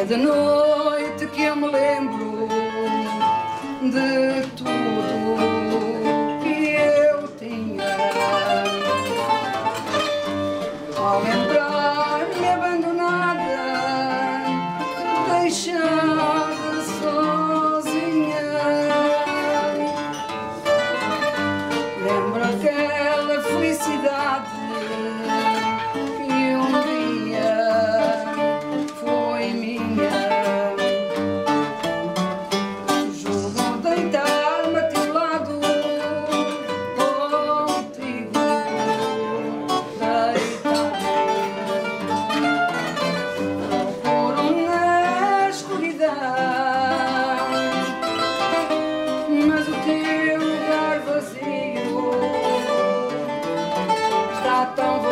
Cada noite que eu me lembro de tudo que eu tinha, ao lembrar-me abandonada, deixada sozinha, lembro aquela felicidade que um dia foi minha. Juro deitar-me a teu lado, contigo deitar-me, procuro na escuridão, mas o teu lugar vazio está tão